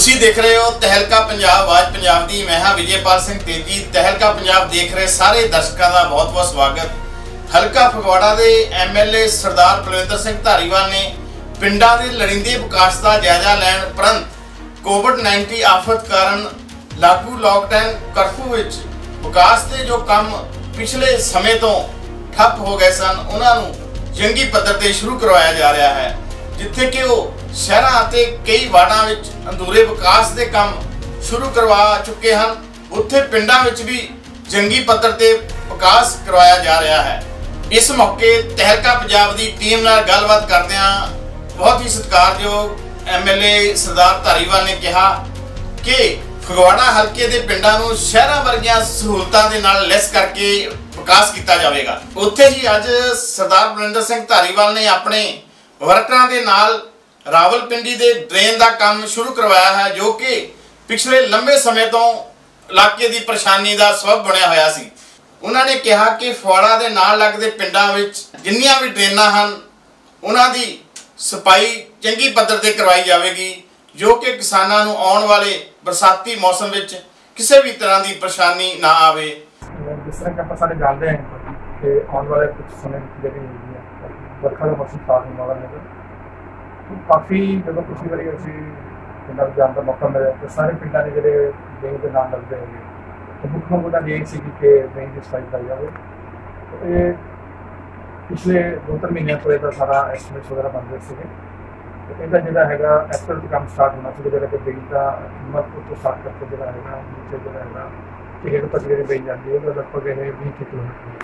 ਤੁਸੀਂ देख रहे हो तहलका पंजाब आज पंजाब दी। मैं हाँ विजयपाल सिंह तेजी। तहलका पंजाब देख रहे सारे दर्शकों का बहुत बहुत स्वागत। हलका फगवाड़ा के MLA सरदार बलविंदर सिंह धारीवाल ने पिंडां दे लड़िंदे विकास का जायजा लैण उपरंत कोविड-19 आफत कारण लागू लॉकडाउन कर्फ्यू विच विकास के जो काम पिछले समय तो ठप हो गए सन उन्होंने जंगी पद्धर से शुरू करवाया जा रहा है, जिथे कि वो शहरां अते कई वार्डां विच अधूरे विकास के काम शुरू करवा चुके हैं, उत्थे पिंडां विच भी जंगी पद्धर ते विकास करवाया जा रहा है। इस मौके तहलका पंजाब की टीम नाल गलबात करदिआं बहुत ही सत्कारयोग MLA सरदार धारीवाल ने कहा कि फगवाड़ा हल्के के पिंडां नूं शहरां वर्गियां सहूलतां दे नाल लैस करके विकास किया जाएगा। उत्थे ही अज सरदार बलविंदर सिंह धारीवाल ने अपने वर्करां दे नाल रावलपिंडी दे ड्रेन का काम शुरू करवाया है, जो कि पिछले लंबे समय तो इलाके की परेशानी का सबब बनया होया सी। उन्होंने कहा कि फगवाड़ा दे नाल लगदे पिंडां विच जिन्नियां भी ड्रेनां हन उन्हां दी सफाई चंगी पद्धर ते करवाई जाएगी, जो कि किसानां नूं आउण वाले बरसाती मौसम विच किसी भी तरह की परेशानी ना आवे। जिस तरह कि आप सारे जानते हैं कि आने वाले कुछ समय जी वर्षा का मौसम स्टार्ट होने वाला है, तो काफ़ी जो पिछली बारी अभी पिंडा जाने का मौका मिला तो सारे पिंडा ने जोड़े बैंक के नाम लगते हैं, तो मुख्य मुद्दा यही सी कि बैंक की सफाई कराई जाए। तो ये पिछले 2-3 महीनों तो यह सारा एस्टिमेट्स वगैरह बन रहे थे, तो यदा जोड़ा है अप्रैल से काम स्टार्ट होना चाहिए, जो कि बैंक का कीमत तो स्टार्ट करके जोड़ा है नीचे जो है हेड़ तक जी बन जाती है लगभग 20 किलोमीटर।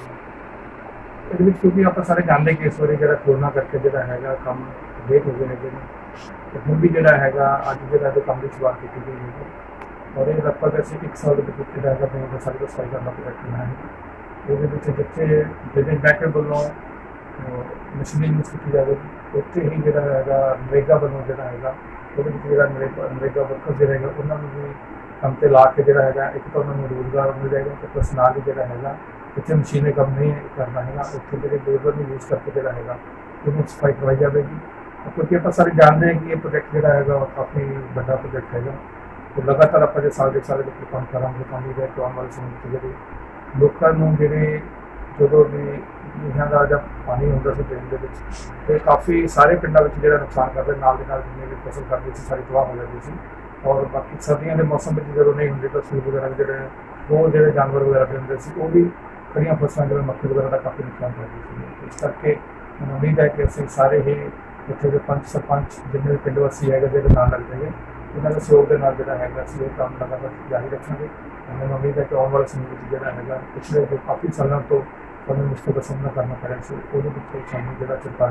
ये क्योंकि आप सारे जानते कि इस बार जो कोरोना करके जो है काम लेट हो गए हैं, तो हम भी जोड़ा है अज जो काम की शुरुआत की गई है, और ये लगभग अभी 1 साल के जो है सारी को सफाई करना रखना है। ये जिथे बिजनेस बैंकर वालों मशीनरी यूज की जाएगी, उत्थे ही जो है नरेगा वालों जो है नरेगा वर्कर जो है उन्होंने भी काम से ला के जो है एक तो उन्होंने रोजगार मिल जाएगा, तो प्लस नाल ही जो है इतने मशीनें कम नहीं करना है, उत्थे जो लेबर में यूज करके जो है उन्हें सफाई करवाई जाएगी। क्योंकि आप सारे जानते हैं कि ये प्रोजेक्ट जो है काफ़ी बड़ा प्रोजेक्ट है, तो लगातार आप जो साल के साल काम करा काम है कि आने वाले समय में जो लोगों जो भी नीहां का जब पानी होता से ड्रेन के काफ़ी सारे पिंडों में जो नुकसान करते जिन्हें भी फसल करती थी सारी तबाह हो जाती थी, और बाकी सर्दियों के मौसम में जो नहीं होंगे तो सूर वगैरह जो वो जो जानवर वगैरह भी होंगे वो भी खड़िया फसलों जो मक्खी वगैरह का काफ़ी नुकसान करती थी। इस करके मैं उम्मीद है कि असं सारे ही इतने जो पंच सरपंच जिन्हें भी पिंड वासी है जो नाम लग जाएंगे उन्होंने सहयोग के नाल जो है काम लगातार जारी रखेंगे। मैंने उम्मीद है कि आने वाले समय में जो है पिछले जो काफ़ी सालों तो हमें मुश्किल का सामना करना पड़ा से सामू जो सरकार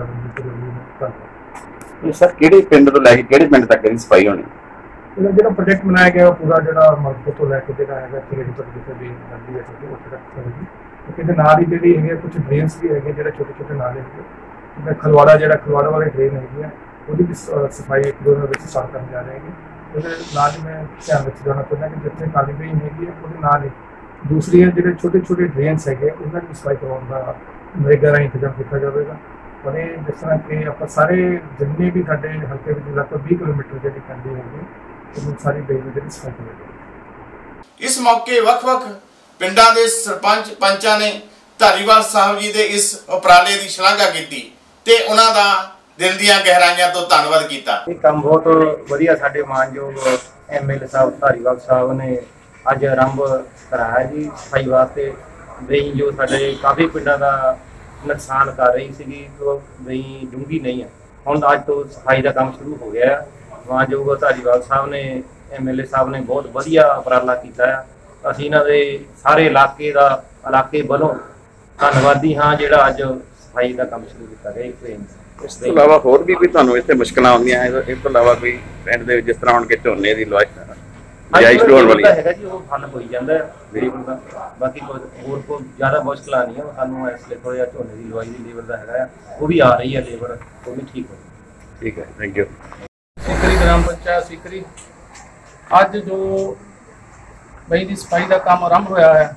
कर सर कि पिंड तो लैके कि पिंड तक सफाई होनी जो प्रोजेक्ट बनाया गया पूरा जो मलके तो लैके जो है खेड़ी तक जिसे भी नदी है छोटी उत्थे तक होगी, क्योंकि नाल ही जी है कुछ ड्रेन्स भी है जो छोटे छोटे नाले है खलवाड़ा जो खलवाड़ा वाली ड्रेन है वो भी सफाई 1-2 दिन स्टार्ट करने जा रहे हैं। नाल ही मैं ध्यान रखना चाहता कि जितने नाली भी हैगी वो नाल ही दूसरी जो छोटे छोटे ड्रेन्स है उन्होंने भी सफाई करवाने का नरेगा राही इंतजाम किया जाएगा। और ये जिस तरह कि आप सारे जिन्ने भी साढ़े हल्के में लगभग 20 किलोमीटर जी पैंती है सारी बेल जी सफाई करेगी। इस मौके वख-वख पिंडां दे सरपंच पंचां ने धारीवाल साहब जी के इस उपराले की शलाघा की ते उन्हां दा दिल दीआं गहराइयां तो धन्नवाद कीता। ये काम बहुत वधिया साडे मानयोग MLA साहब धारीवाल साहब ने अज आरंभ कराया जी सफाई वास्ते। बई जो साडे काफ़ी पिंडां दा नुकसान कर रही सी, तो बई डूंगी नहीं है, हुण अज तो सफाई का काम शुरू हो गया। मानयोग धारीवाल साहब ने MLA साहब ने बहुत वधिया उपराला किया। असीं इन्हां दे सारे इलाके वालों धन्नवादी हाँ जिहड़ा अज सफाई का काम शुरू किया गया। इस तो इलावा होर भी कोई तुहानूं इत्थे मुश्किलां आउंदियां है, इस तो इलावा कोई पिंड दे जिस तरह हुण कि झोने दी जायज़ होण वाली है जी वो हल हो जाता है लेबर का, बाकी होर कोई ज़्यादा मुश्किल नहीं है। सानूं इसलिए थोड़ा जिहा झोने की लवाई की लेबर का है वो भी आ रही है, लेबर वो भी ठीक हो। ठीक है, थैंक यू। सीकरी ग्राम पंचायत सीकरी अज जो बई की सफाई का काम आरंभ होया है,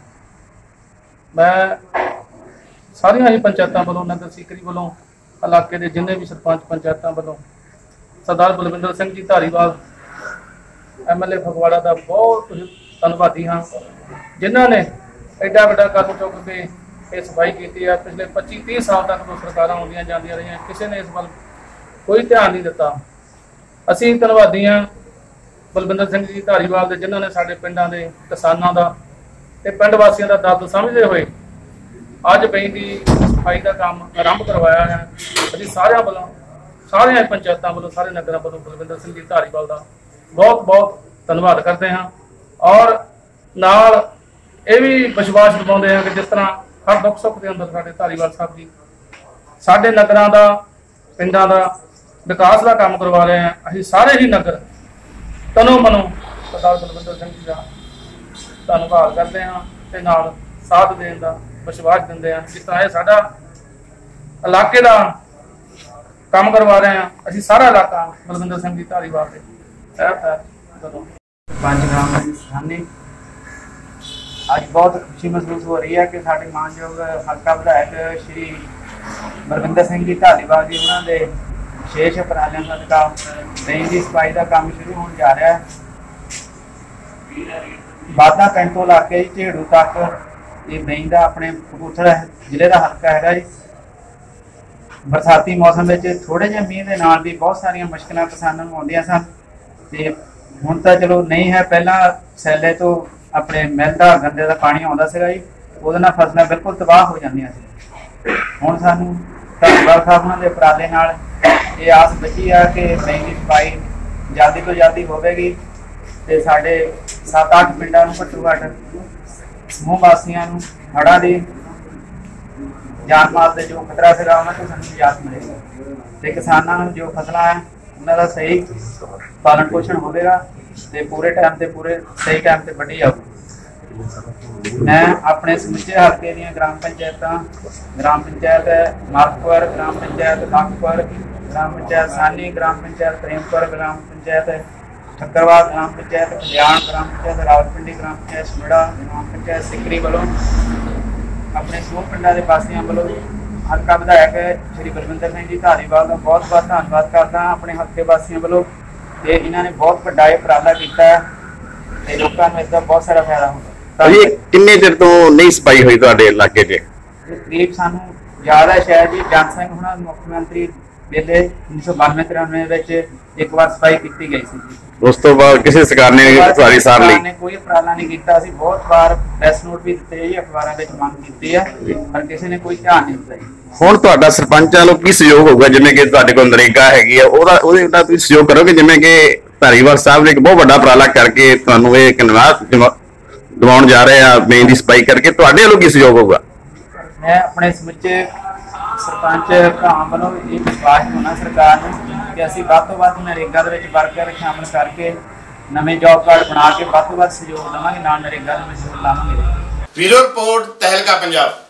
मैं सारिया ही पंचायतों वालों नगर सीकरी वालों इलाके के जिन्हें भी सरपंच पंचायतों वालों सरदार बलविंदर सिंह जी धारीवाल MLA ਫਗਵਾੜਾ ਦਾ ਬਹੁਤ ਧੰਨਵਾਦੀ ਹਾਂ, ਜਿਨ੍ਹਾਂ ਨੇ ਐਡਾ ਵੱਡਾ ਕਦਮ ਚੁੱਕ ਕੇ ਇਹ ਸਫਾਈ ਕੀਤੀ ਹੈ। ਪਿਛਲੇ 25-30 ਸਾਲ ਤੱਕ ਤੋਂ ਸਰਕਾਰਾਂ ਆਉਂਦੀਆਂ ਜਾਂਦੀਆਂ ਰਹੀਆਂ, ਕਿਸੇ ਨੇ ਇਸ ਵੱਲ ਕੋਈ ਧਿਆਨ ਨਹੀਂ ਦਿੱਤਾ। ਅਸੀਂ ਧੰਨਵਾਦੀ ਹਾਂ ਬਲਵਿੰਦਰ ਸਿੰਘ ਜੀ ਧਾਰੀਵਾਲ ਦੇ, ਜਿਨ੍ਹਾਂ ਨੇ ਸਾਡੇ ਪਿੰਡਾਂ ਦੇ ਕਿਸਾਨਾਂ ਦਾ ਤੇ ਪਿੰਡ ਵਾਸੀਆਂ ਦਾ ਦਰਦ ਸਮਝਦੇ ਹੋਏ ਅੱਜ ਬਈ ਦੀ ਸਫਾਈ ਦਾ ਕੰਮ ਆਰੰਭ ਕਰਵਾਇਆ ਹੈ। ਅਸੀਂ ਸਾਰਿਆਂ ਵੱਲੋਂ, ਸਾਰੀਆਂ ਪੰਚਾਇਤਾਂ ਵੱਲੋਂ, ਸਾਰੇ ਨਗਰਾਂ ਵੱਲੋਂ ਬਲਵਿੰਦਰ ਸਿੰਘ ਜੀ ਧਾਰੀਵਾਲ ਦਾ ਬਹੁਤ ਬਹੁਤ ਧੰਨਵਾਦ ਕਰਦੇ ਹਾਂ। ਔਰ ਨਾਲ ਇਹ ਵੀ ਵਿਸ਼ਵਾਸ ਦਿਵਾਉਂਦੇ ਹਾਂ ਕਿ ਜਿਸ ਤਰ੍ਹਾਂ ਹਰ ਦੁੱਖ ਸੁੱਖ ਦੇ ਅੰਦਰ ਸਾਡੇ ਧਾਰੀਵਾਲ ਸਾਹਿਬ ਜੀ ਸਾਡੇ ਨਗਰਾਂ ਦਾ, ਪਿੰਡਾਂ ਦਾ ਵਿਕਾਸ ਦਾ ਕੰਮ ਕਰਵਾ ਰਹੇ ਹਾਂ। ਅਸੀਂ ਸਾਰੇ ਹੀ ਨਗਰ ਤਨੋਂ ਮਨੋਂ ਸਰਦਾਰ ਬਲਵਿੰਦਰ ਸਿੰਘ ਜੀ ਦਾ ਧੰਨਵਾਦ ਕਰਦੇ ਹਾਂ ਤੇ ਨਾਲ ਸਾਥ ਦੇਣ ਦਾ ਵਿਸ਼ਵਾਸ ਦਿੰਦੇ ਹਾਂ। ਜਿਸ ਤਰ੍ਹਾਂ ਇਹ ਸਾਡਾ ਇਲਾਕੇ ਦਾ ਕੰਮ ਕਰਵਾ ਰਹੇ ਹਾਂ, ਅਸੀਂ ਸਾਰਾ ਇਲਾਕਾ ਬਲਵਿੰਦਰ ਸਿੰਘ ਜੀ ਧਾਰੀਵਾਲ ਦੇ ਪੰਚਗ੍ਰਾਮ ਦੀ ਸਾਹਮਣੇ ਅੱਜ ਬਹੁਤ ਖੁਸ਼ੀ ਮਹਿਸੂਸ ਹੋ ਰਹੀ ਹੈ ਕਿ ਸਾਡੇ ਮਾਨਯੋਗ ਹਲਕਾ ਵਿਧਾਇਕ ਸ਼੍ਰੀ ਬਲਵਿੰਦਰ ਸਿੰਘ ਜੀ ਧਾਲੀਵਾਲ ਜੀ ਉਹਨਾਂ ਦੇ ਵਿਸ਼ੇਸ਼ ਉਪਰਾਲਿਆਂ ਸਦਕਾ ਡਰੇਨ ਦੀ ਸਫਾਈ ਦਾ ਕੰਮ ਸ਼ੁਰੂ ਹੋਣ ਜਾ ਰਿਹਾ ਹੈ। ਬਾਦਾ ਪਿੰਡ ਤੋਂ ਲਾ ਕੇ ਝੇੜੂ ਤੱਕ ਇਹ ਡਰੇਨ ਦਾ ਆਪਣੇ ਕਪੂਰਥਲਾ ਜ਼ਿਲ੍ਹੇ ਦਾ ਹਲਕਾ ਹੈਗਾ ਜੀ। ਬਰਸਾਤੀ ਮੌਸਮ ਵਿੱਚ ਥੋੜੇ ਜਿਹੇ ਮੀਂਹ ਦੇ ਨਾਲ ਵੀ ਬਹੁਤ ਸਾਰੀਆਂ ਮੁਸ਼ਕਲਾਂ ਕਿਸਾਨਾਂ ਨੂੰ ਆਉਂਦੀਆਂ ਸਨ ਤੇ ਹੁਣ ਤਾਂ ਚਲੋ ਨਹੀਂ ਹੈ। ਪਹਿਲਾਂ ਸੈਲੇ ਤੋਂ ਆਪਣੇ ਮਿੱਲ ਦਾ ਗੰਦੇ ਦਾ ਪਾਣੀ ਆਉਂਦਾ ਸੀਗਾ ਜੀ, ਉਹਦੇ ਨਾਲ ਫਸਲਾਂ ਬਿਲਕੁਲ ਤਬਾਹ ਹੋ ਜਾਂਦੀਆਂ ਸੀ। ਹੁਣ ਸਾਨੂੰ ਧੰਨਵਾਦ ਸਾਹਿਬਾਂ ਦੇ ਉਪਰਾਲੇ ਨਾਲ ਇਹ ਆਸ ਬੱਝੀ ਆ ਕਿ ਡਰੇਨ ਦੀ ਸਫਾਈ ਜਲਦੀ ਤੋਂ ਜਲਦੀ ਹੋਵੇਗੀ ਤੇ ਸਾਡੇ 7-8 ਪਿੰਡਾਂ ਨੂੰ ਘੱਟੋ ਘੱਟ ਸਮੂਹ ਵਾਸੀਆਂ ਨੂੰ ਹੜ੍ਹਾਂ ਦੀ ਜਾਨ ਮਾਲ ਦੇ ਜੋ ਖਤਰਾ ਸੀਗਾ ਉਹਨਾਂ ਤੋਂ ਸਾਨੂੰ ਨਿਜਾਤ ਮਿਲੇਗੀ ਤੇ ਕਿਸਾਨਾਂ ਨੂੰ ਜੋ ਫਸਲਾਂ ਹੈ ਉਹਨਾਂ ਦਾ ਸਹੀ ਪਾਲਣ ਪੋਸ਼ਣ ਹੋਵੇਗਾ ਤੇ ਪੂਰੇ ਟਾਈਮ ਤੇ ਪੂਰੇ ਸਹੀ ਟਾਈਮ ਤੇ ਵੱਢੀ ਜਾਊਗੀ। ਮੈਂ ਆਪਣੇ ਸਮੁੱਚੇ ਹਲਕੇ ਦੀਆਂ ਗ੍ਰਾਮ ਪੰਚਾਇਤਾਂ, ਗ੍ਰਾਮ ਪੰਚਾਇਤ ਮਾਲਕਪੁਰ, ਗ੍ਰਾਮ ਪੰਚਾਇਤ ਬਾਗਪੁਰ, ਗ੍ਰਾਮ ਪੰਚਾਇਤ ਸਾਨੀ, ਗ੍ਰਾਮ ਪੰਚਾਇਤ ਪ੍ਰੇਮਪੁਰ, ਗ੍ਰਾਮ ਪੰਚਾਇਤ ਠੱਕਰਵਾਲ, ਗ੍ਰਾਮ ਪੰਚਾਇਤ ਕਲਿਆਣ, ਗ੍ਰਾਮ ਪੰਚਾਇਤ ਰਾਵਲਪਿੰਡੀ, ਗ੍ਰਾਮ ਪੰਚਾਇਤ ਸਮੜਾ, ਗ੍ਰਾਮ ਪੰਚਾਇਤ ਸਿਕਰੀ ਵੱਲੋਂ ਆਪਣੇ ਸਮੂਹ ਪਿੰਡਾਂ ਦੇ ਵਾਸੀਆਂ ਵੱਲੋਂ ਹਲਕਾ ਵਿਧਾਇਕ ਸ਼੍ਰੀ ਬਲਵਿੰਦਰ ਸਿੰਘ ਜੀ ਧਾਲੀਵਾਲ ਦਾ ਬਹੁਤ ਬਹੁਤ ਧੰਨਵਾਦ ਕਰਦਾ ਹਾਂ ਆਪਣੇ ਹਲਕੇ ਵਾਸੀਆਂ ਵੱਲੋਂ। ਤੇ ਇਹਨਾਂ ਨੇ ਬਹੁਤ ਵੱਡਾ ਉਪਰਾਲਾ ਕੀਤਾ ਤੇ ਲੋਕਾਂ ਨੂੰ ਇਸਦਾ ਬਹੁਤ ਸਾਰਾ ਫਾਇਦਾ ਹੁੰਦਾ। ਕਿੰਨੇ ਚਿਰ ਤੋਂ ਨਹੀਂ ਸਫਾਈ ਹੋਈ ਤੁਹਾਡੇ ਇਲਾਕੇ 'ਚ? ਤਕਰੀਬ ਸਾਨੂੰ ਯਾਦ ਹੈ ਸ਼ਾਇਦ ਜੀ ਜਨ ਸਿੰਘ ਹੁਣਾਂ ਮੁੱਖ ਮੰਤਰੀ ਵੇਲੇ 1992-93 ਵਿੱਚ ਇੱਕ ਵਾਰ ਸਫਾਈ ਕੀਤੀ ਗਈ ਸੀ। ਉਸ ਤੋਂ ਬਾਅਦ ਕਿਸੇ ਸਰਕਾਰ ਨੇ ਤੁਹਾਡੀ ਸਾਰ ਲਈ ਕੋਈ ਉਪਰਾਲਾ ਨਹੀਂ ਕੀਤਾ। ਅਸੀਂ ਬਹੁਤ ਵਾਰ ਪ੍ਰੈਸ ਨੋਟ ਵੀ ਦਿੱਤੇ ਜੀ, ਅਖਬਾਰਾਂ ਵਿੱਚ ਮੰਗ ਕੀਤੀ ਹੈ ਪਰ ਕਿਸੇ ਨੇ ਕੋਈ ਧਿਆਨ ਨਹੀਂ ਦਿੱਤਾ ਜੀ। ਹੁਣ ਤੁਹਾਡਾ ਸਰਪੰਚਾਂ ਨੂੰ ਕੀ ਸਹਿਯੋਗ ਹੋਊਗਾ? ਜਿਵੇਂ ਕਿ ਤੁਹਾਡੇ ਕੋਲ ਨਰੇਗਾ ਹੈਗੀ ਆ, ਉਹਦੇ ਨਾਲ ਤੁਸੀਂ ਸਹਿਯੋਗ ਕਰੋਗੇ? ਜਿਵੇਂ ਕਿ ਧਾਰੀਵਾਲ ਸਾਹਿਬ ਨੇ ਇੱਕ ਬਹੁਤ ਵੱਡਾ ਉਪਰਾਲਾ ਕਰਕੇ ਤੁਹਾਨੂੰ ਇਹ ਕਨਵਾਸ ਦਿਵਾਉਣ ਜਾ ਰਹੇ ਆ ਮੇਨ ਦੀ ਸਫਾਈ ਕਰਕੇ, ਤੁਹਾਡੇ ਵੱਲੋਂ ਕੀ ਸਹਿਯੋਗ ਹੋਊਗਾ? ਮੈਂ ਆਪਣੇ ਸਮੁੱਚੇ ਸਰਪੰਚ ਭਰਾਵਾਂ ਵੱਲੋਂ ਇਹ ਵਿਸ਼ਵਾਸ ਦਿਵਾਉਣਾ ਸਰਕਾਰ ਨੂੰ ਕਿ ਅਸੀਂ ਵੱਧ ਤੋਂ ਵੱਧ ਨਰੇਗਾ ਦੇ ਵਿੱਚ ਵਰਕਰ ਸ਼ਾਮਲ ਕਰਕੇ ਨਵੇਂ ਜੌਬ ਕਾਰਡ ਬਣਾ ਕੇ ਵੱਧ ਤੋਂ ਵੱਧ ਸਹਿਯੋਗ ਦੇਵਾਂਗੇ, ਨਾਲ ਨਰੇਗਾ ਦੇ ਵਿੱਚ ਜ਼ੋਰ ਲਾਵਾਂਗੇ। Bureau report Tehelka Punjab.